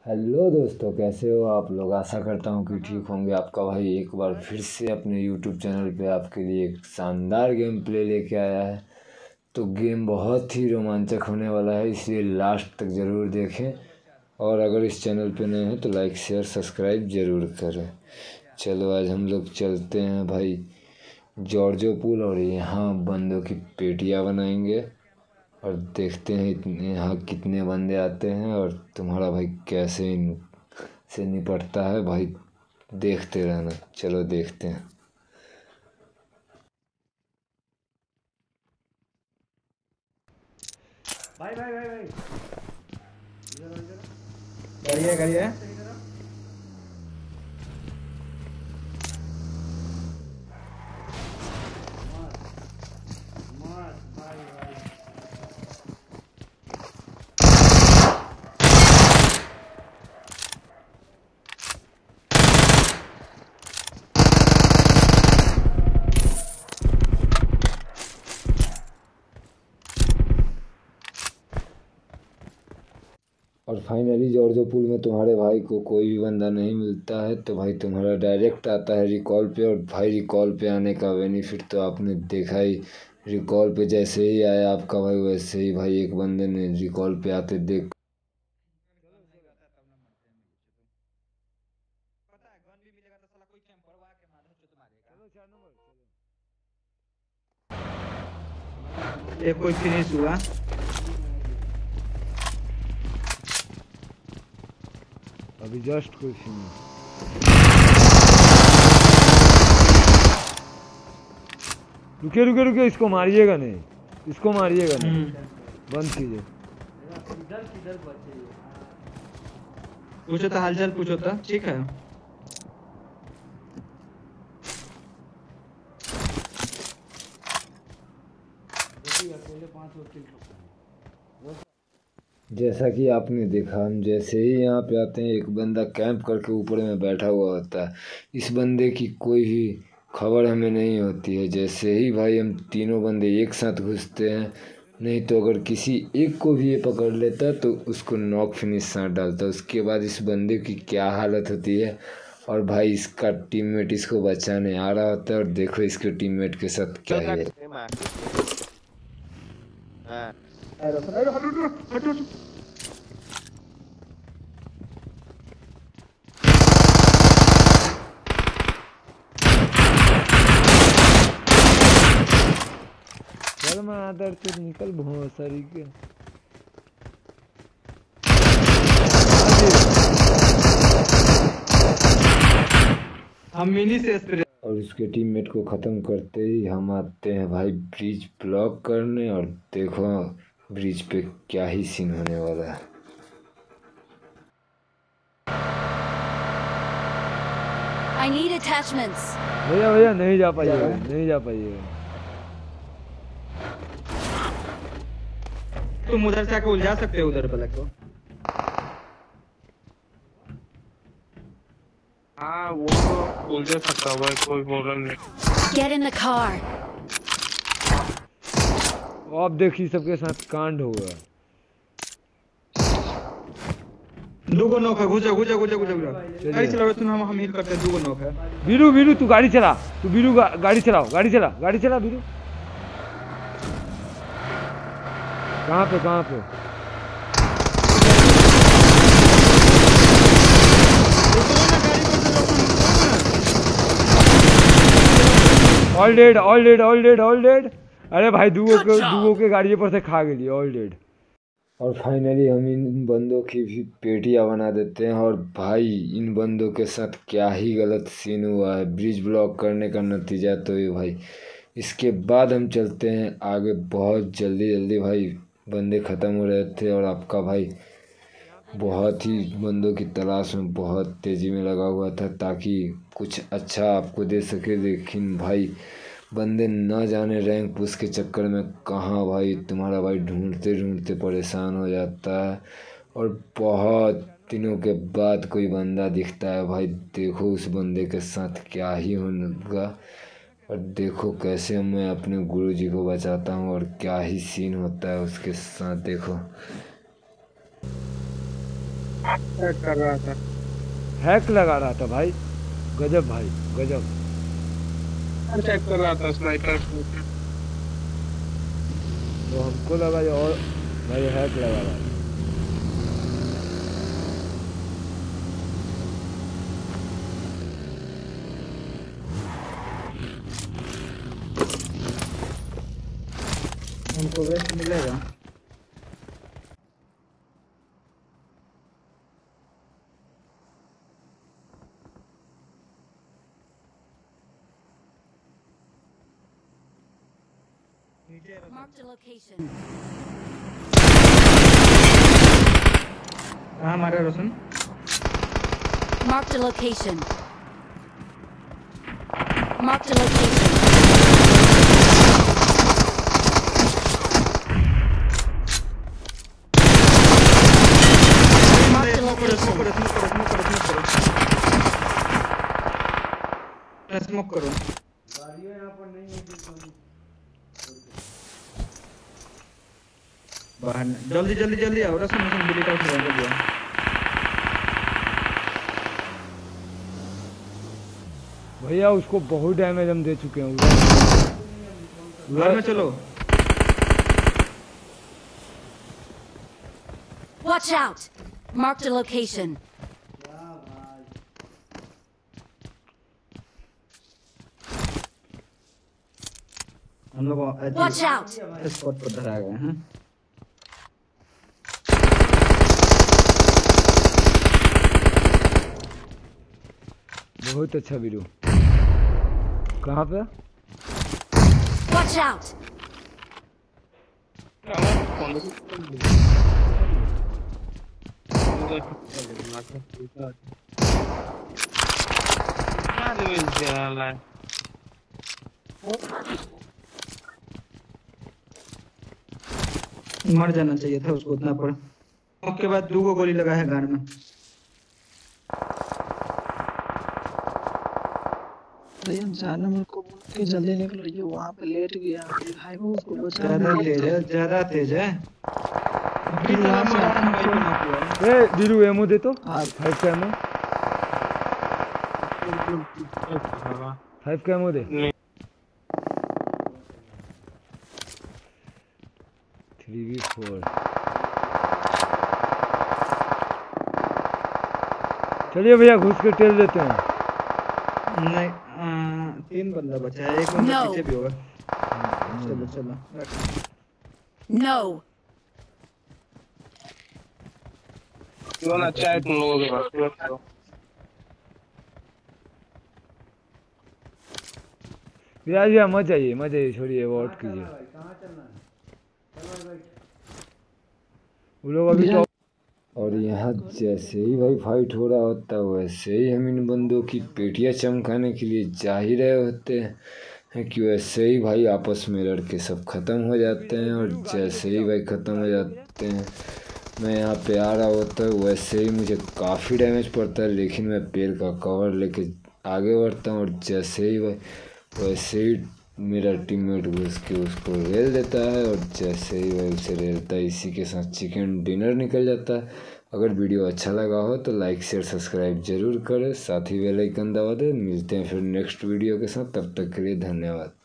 Hello दोस्तों, कैसे हो आप लोग। आशा करता हूँ कि ठीक होंगे। आपका भाई एक बार फिर से अपने यूट्यूब चैनल पे आपके लिए एक शानदार गेम प्ले लेके आया है। तो गेम बहुत ही रोमांचक होने वाला है, इसलिए लास्ट तक ज़रूर देखें। और अगर इस चैनल पे नए हैं तो लाइक शेयर सब्सक्राइब ज़रूर करें। चलो आज हम लोग चलते हैं भाई जॉर्जो पूल, और यहाँ बंदों की पेटियाँ बनाएंगे और देखते हैं इतने यहाँ कितने बंदे आते हैं और तुम्हारा भाई कैसे इनसे निपटता है भाई। देखते रहना, चलो देखते हैं। भाई भाई भाई भाई करिए करिए। और फाइनली जॉर्जो पूल में तुम्हारे भाई को कोई भी बंदा नहीं मिलता है, तो भाई तुम्हारा डायरेक्ट आता है रिकॉल पे। और भाई रिकॉल पे आने का बेनिफिट तो आपने देखा ही। रिकॉल पे जैसे ही आया आपका भाई, वैसे ही भाई एक बंदे ने रिकॉल पे आते देख एक कोई फिनिश हुआ। अभी जस्ट कोई फिनिश। रुके रुके रुके, इसको मारिएगा नहीं, इसको मारिएगा नहीं, बंद कीजिए। पूछो तो हालचाल पूछो तो ठीक है। जैसा कि आपने देखा, हम जैसे ही यहाँ पे आते हैं एक बंदा कैंप करके ऊपर में बैठा हुआ होता है। इस बंदे की कोई भी खबर हमें नहीं होती है। जैसे ही भाई हम तीनों बंदे एक साथ घुसते हैं, नहीं तो अगर किसी एक को भी ये पकड़ लेता है तो उसको नॉक फिनिश साथ डालता है। उसके बाद इस बंदे की क्या हालत होती है। और भाई इसका टीममेट इसको बचाने आ रहा होता है, और देखो इसके टीममेट के साथ क्या है। चल मैं आदर से निकल भोसरी के। हम मिनी से स्प्रे। और उसके टीममेट को ख़त्म करते ही हम आते हैं भाई ब्रिज ब्लॉक करने। और देखो ब्रिज पे क्या ही सीन होने वाला है। I need attachments. भैया भैया नहीं जा पाइएगा, नहीं जा पाइएगा। तुम उधर से आके उलझा सकते हो उधर पलक को। हाँ वो तो उलझा सकता होगा, कोई प्रॉब्लम नहीं। Get in the car. अब देखिए सबके साथ कांड होगा। दो नौक है। घुसा घुसा घुसा घुसा घुसा। गाड़ी चलाओ तुम, हम हील करते हैं। दो नौक है। बीरू बीरू तू गाड़ी चला, तू बीरू गाड़ी चलाओ, गाड़ी चला, गाड़ी चला बीरू। कहाँ पे कहाँ पे? All dead all dead all dead all dead. अरे भाई दुगो के गाड़ी पर से खा गई, ऑल डेड। और फाइनली हम इन बंदों की भी पेटियां बना देते हैं। और भाई इन बंदों के साथ क्या ही गलत सीन हुआ है। ब्रिज ब्लॉक करने का नतीजा तो ये भाई। इसके बाद हम चलते हैं आगे। बहुत जल्दी जल्दी भाई बंदे ख़त्म हो रहे थे, और आपका भाई बहुत ही बंदों की तलाश में बहुत तेज़ी में लगा हुआ था ताकि कुछ अच्छा आपको दे सके। लेकिन भाई बंदे न जाने रैंक पुश के चक्कर में कहाँ भाई तुम्हारा भाई ढूंढते ढूंढते परेशान हो जाता है। और बहुत दिनों के बाद कोई बंदा दिखता है भाई। देखो उस बंदे के साथ क्या ही होगा। और देखो कैसे मैं अपने गुरुजी को बचाता हूँ और क्या ही सीन होता है उसके साथ। देखो चेक कर रहा था। हैक लगा रहा था भाई। गजब भाई गजब। चेक कर रहा था स्नाइपर। तो हमको लगा ये और भाई हैक लगा रहा था। हमको वेस्ट मिलेगा। Marked a location. कहाँ मारा Roshan? Marked a location. Marked a location. Marked a smoke करो स्मोक location. करो स्मोक करो स्मोक करो स्मोक करो। बाहर जल्दी जल्दी जल्दी आओ रोशन रोशन बिल्ली का उठा जल्दी आओ। भैया उसको बहुत डैमेज हम दे चुके हैं। घर में चलो। Watch out! Marked a location. हम लोग Watch out! स्पॉट पर धरा गए हैं। बहुत अच्छा वीडियो। कहाँ पे? Watch out! मर जाना चाहिए था उसको उतना पर। उसके बाद 2 गोली लगा है गान में। भैया जाना मेरे को बोल के जल्दी निकल रही है वहां पे लेट गया भाई वो उसको बचा ज्यादा तेज है ज्यादा तेज है। अभी तो हम मोबाइल पे ना हुआ। ए बीरू एमो दे तो। हाँ। 5 का एमो। 5 का एमो दे। 3v4। चलिए भैया घुस के टेल देते हैं। नहीं 3 बंदा बचा है। एक बंदा No. पीछे भी होगा। चलो चलो No! क्यों ना चाहे तुम लोगों के पास। विराज भैया मत जाइए छोड़िए वो आउट कीजिए। वो लोग अभी तो। और यहाँ जैसे ही भाई फाइट हो रहा होता है वैसे ही हम इन बंदों की पेटियाँ चमकाने के लिए जा ही रहे होते हैं कि वैसे ही भाई आपस में लड़के सब ख़त्म हो जाते हैं। और जैसे ही भाई ख़त्म हो जाते हैं मैं यहाँ पे आ रहा होता है वैसे ही मुझे काफ़ी डैमेज पड़ता है। लेकिन मैं पेड़ का कवर लेके आगे बढ़ता हूँ और जैसे ही भाई वैसे ही मेरा टीममेट घुस के उसको रेल देता है। और जैसे ही वह उसे रेलता है इसी के साथ चिकन डिनर निकल जाता है। अगर वीडियो अच्छा लगा हो तो लाइक शेयर सब्सक्राइब जरूर करें, साथ ही बेल आइकन दबा दें। मिलते हैं फिर नेक्स्ट वीडियो के साथ, तब तक के लिए धन्यवाद।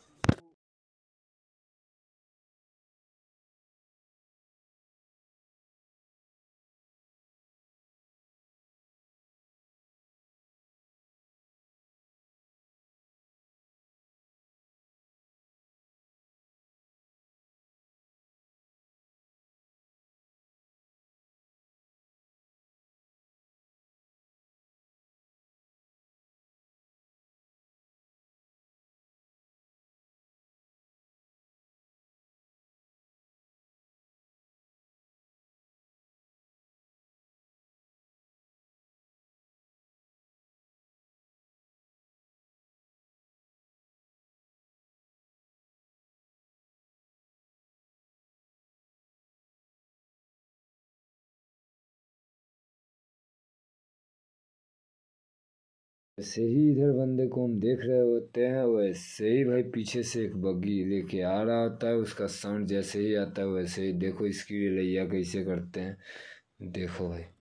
जैसे ही इधर बंदे को हम देख रहे होते हैं वैसे ही भाई पीछे से एक बग्गी लेके आ रहा होता है। उसका साउंड जैसे ही आता है वैसे ही देखो इसकी रिलैया कैसे करते हैं। देखो भाई।